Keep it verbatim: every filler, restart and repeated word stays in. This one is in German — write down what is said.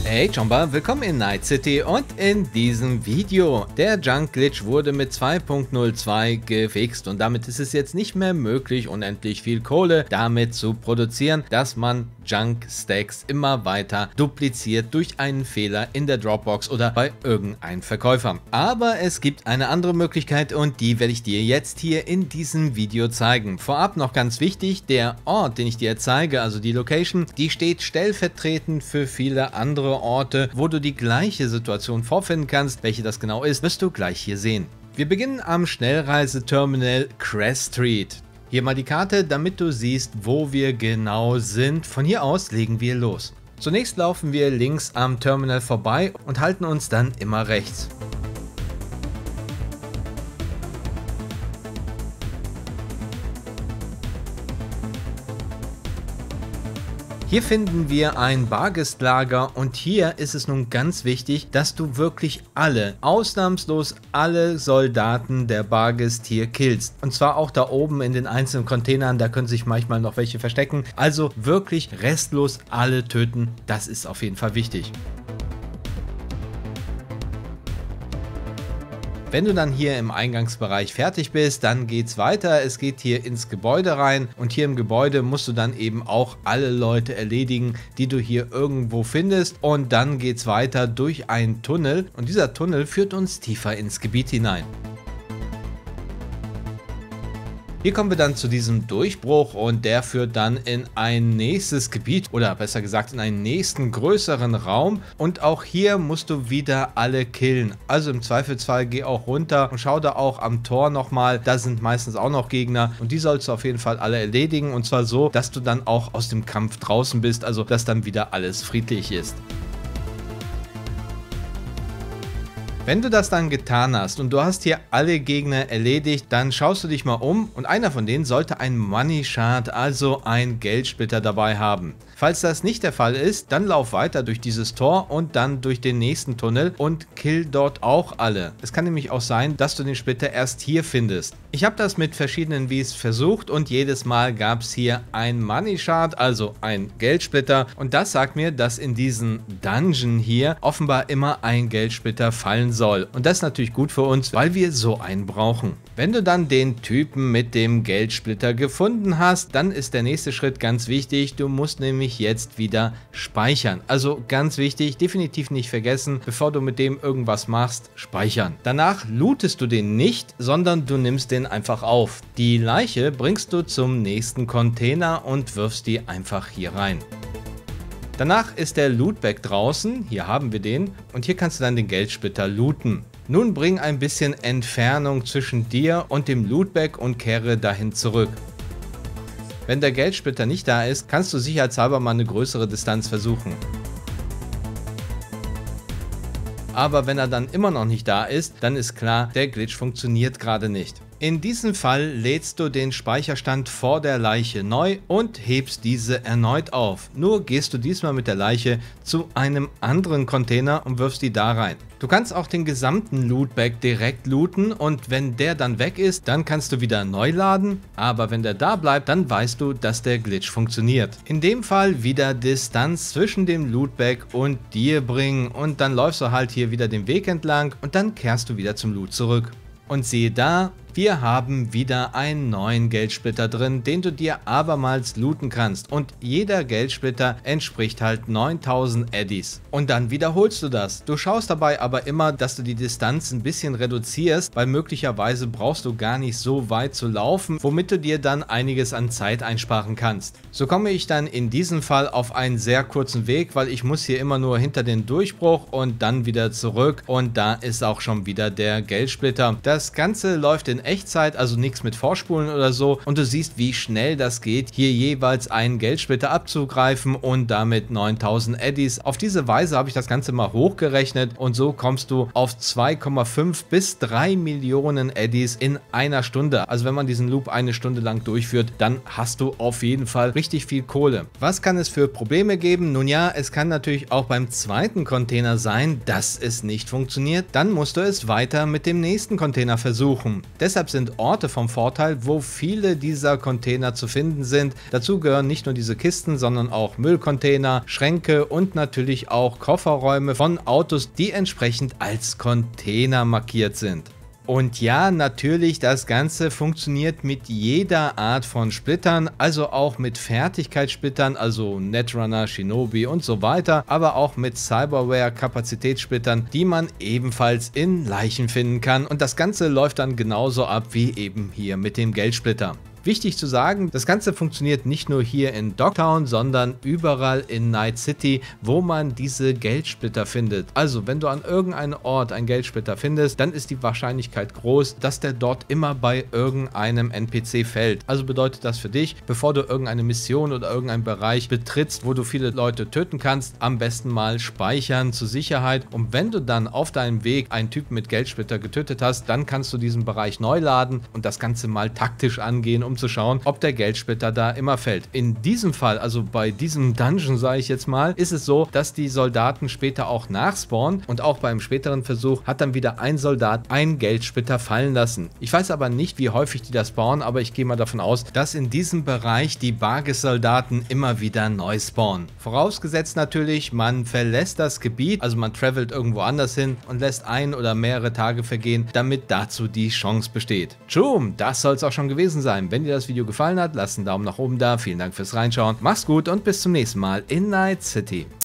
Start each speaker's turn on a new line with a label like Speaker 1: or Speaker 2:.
Speaker 1: Hey Chomba, willkommen in Night City und in diesem Video. Der Junk Glitch wurde mit zwei Punkt null zwei gefixt und damit ist es jetzt nicht mehr möglich, unendlich viel Kohle damit zu produzieren, dass man Junk Stacks immer weiter dupliziert durch einen Fehler in der Dropbox oder bei irgendeinem Verkäufer. Aber es gibt eine andere Möglichkeit und die werde ich dir jetzt hier in diesem Video zeigen. Vorab noch ganz wichtig, der Ort, den ich dir zeige, also die Location, die steht stellvertretend für viele andere Orte, wo du die gleiche Situation vorfinden kannst. Welche das genau ist, wirst du gleich hier sehen. Wir beginnen am Schnellreiseterminal Crest Street. Hier mal die Karte, damit du siehst, wo wir genau sind. Von hier aus legen wir los. Zunächst laufen wir links am Terminal vorbei und halten uns dann immer rechts. Hier finden wir ein Bargestlager und hier ist es nun ganz wichtig, dass du wirklich alle, ausnahmslos alle Soldaten der Bargest hier killst. Und zwar auch da oben in den einzelnen Containern, da können sich manchmal noch welche verstecken. Also wirklich restlos alle töten, das ist auf jeden Fall wichtig. Wenn du dann hier im Eingangsbereich fertig bist, dann geht's weiter. Es geht hier ins Gebäude rein und hier im Gebäude musst du dann eben auch alle Leute erledigen, die du hier irgendwo findest, und dann geht's weiter durch einen Tunnel und dieser Tunnel führt uns tiefer ins Gebiet hinein. Hier kommen wir dann zu diesem Durchbruch und der führt dann in ein nächstes Gebiet oder besser gesagt in einen nächsten größeren Raum, und auch hier musst du wieder alle killen. Also im Zweifelsfall geh auch runter und schau da auch am Tor nochmal, da sind meistens auch noch Gegner und die sollst du auf jeden Fall alle erledigen, und zwar so, dass du dann auch aus dem Kampf draußen bist, also dass dann wieder alles friedlich ist. Wenn du das dann getan hast und du hast hier alle Gegner erledigt, dann schaust du dich mal um und einer von denen sollte ein Money Shard, also ein Geldsplitter dabei haben. Falls das nicht der Fall ist, dann lauf weiter durch dieses Tor und dann durch den nächsten Tunnel und kill dort auch alle. Es kann nämlich auch sein, dass du den Splitter erst hier findest. Ich habe das mit verschiedenen Wies versucht und jedes Mal gab es hier ein Money Shard, also ein Geldsplitter, und das sagt mir, dass in diesem Dungeon hier offenbar immer ein Geldsplitter fallen soll. Und das ist natürlich gut für uns, weil wir so einen brauchen. Wenn du dann den Typen mit dem Geldsplitter gefunden hast, dann ist der nächste Schritt ganz wichtig. Du musst nämlich jetzt wieder speichern. Also ganz wichtig, definitiv nicht vergessen, bevor du mit dem irgendwas machst, speichern. Danach lootest du den nicht, sondern du nimmst den einfach auf. Die Leiche bringst du zum nächsten Container und wirfst die einfach hier rein. Danach ist der Lootbag draußen, hier haben wir den, und hier kannst du dann den Geldsplitter looten. Nun bring ein bisschen Entfernung zwischen dir und dem Lootbag und kehre dahin zurück. Wenn der Geldsplitter nicht da ist, kannst du sicherheitshalber mal eine größere Distanz versuchen. Aber wenn er dann immer noch nicht da ist, dann ist klar, der Glitch funktioniert gerade nicht. In diesem Fall lädst du den Speicherstand vor der Leiche neu und hebst diese erneut auf. Nur gehst du diesmal mit der Leiche zu einem anderen Container und wirfst die da rein. Du kannst auch den gesamten Lootbag direkt looten und wenn der dann weg ist, dann kannst du wieder neu laden, aber wenn der da bleibt, dann weißt du, dass der Glitch funktioniert. In dem Fall wieder Distanz zwischen dem Lootbag und dir bringen und dann läufst du halt hier wieder den Weg entlang und dann kehrst du wieder zum Loot zurück. Und siehe da, wir haben wieder einen neuen Geldsplitter drin, den du dir abermals looten kannst. Und jeder Geldsplitter entspricht halt neuntausend Eddies. Und dann wiederholst du das. Du schaust dabei aber immer, dass du die Distanz ein bisschen reduzierst, weil möglicherweise brauchst du gar nicht so weit zu laufen, womit du dir dann einiges an Zeit einsparen kannst. So komme ich dann in diesem Fall auf einen sehr kurzen Weg, weil ich muss hier immer nur hinter den Durchbruch und dann wieder zurück. Und da ist auch schon wieder der Geldsplitter. Das Ganze läuft in Echtzeit, also nichts mit Vorspulen oder so, und du siehst, wie schnell das geht, hier jeweils einen Geldsplitter abzugreifen und damit neuntausend Eddies. Auf diese Weise habe ich das Ganze mal hochgerechnet und so kommst du auf zwei Komma fünf bis drei Millionen Eddies in einer Stunde. Also wenn man diesen Loop eine Stunde lang durchführt, dann hast du auf jeden Fall richtig viel Kohle. Was kann es für Probleme geben? Nun ja, es kann natürlich auch beim zweiten Container sein, dass es nicht funktioniert. Dann musst du es weiter mit dem nächsten Container versuchen. Deshalb Deshalb sind Orte vom Vorteil, wo viele dieser Container zu finden sind. Dazu gehören nicht nur diese Kisten, sondern auch Müllcontainer, Schränke und natürlich auch Kofferräume von Autos, die entsprechend als Container markiert sind. Und ja, natürlich, das Ganze funktioniert mit jeder Art von Splittern, also auch mit Fertigkeitssplittern, also Netrunner, Shinobi und so weiter, aber auch mit Cyberware-Kapazitätssplittern, die man ebenfalls in Leichen finden kann. Und das Ganze läuft dann genauso ab wie eben hier mit dem Geldsplitter. Wichtig zu sagen, das Ganze funktioniert nicht nur hier in Dogtown, sondern überall in Night City, wo man diese Geldsplitter findet. Also wenn du an irgendeinem Ort einen Geldsplitter findest, dann ist die Wahrscheinlichkeit groß, dass der dort immer bei irgendeinem N P C fällt. Also bedeutet das für dich, bevor du irgendeine Mission oder irgendeinen Bereich betrittst, wo du viele Leute töten kannst, am besten mal speichern zur Sicherheit. Und wenn du dann auf deinem Weg einen Typen mit Geldsplitter getötet hast, dann kannst du diesen Bereich neu laden und das Ganze mal taktisch angehen, um zu schauen, ob der Geldsplitter da immer fällt. In diesem Fall, also bei diesem Dungeon, sage ich jetzt mal, ist es so, dass die Soldaten später auch nachspawnen und auch beim späteren Versuch hat dann wieder ein Soldat einen Geldsplitter fallen lassen. Ich weiß aber nicht, wie häufig die da spawnen, aber ich gehe mal davon aus, dass in diesem Bereich die Bargis-Soldaten immer wieder neu spawnen. Vorausgesetzt natürlich, man verlässt das Gebiet, also man travelt irgendwo anders hin und lässt ein oder mehrere Tage vergehen, damit dazu die Chance besteht. Tschum, das soll es auch schon gewesen sein. Wenn dir das Video gefallen hat, lasst einen Daumen nach oben da. Vielen Dank fürs Reinschauen. Mach's gut und bis zum nächsten Mal in Night City.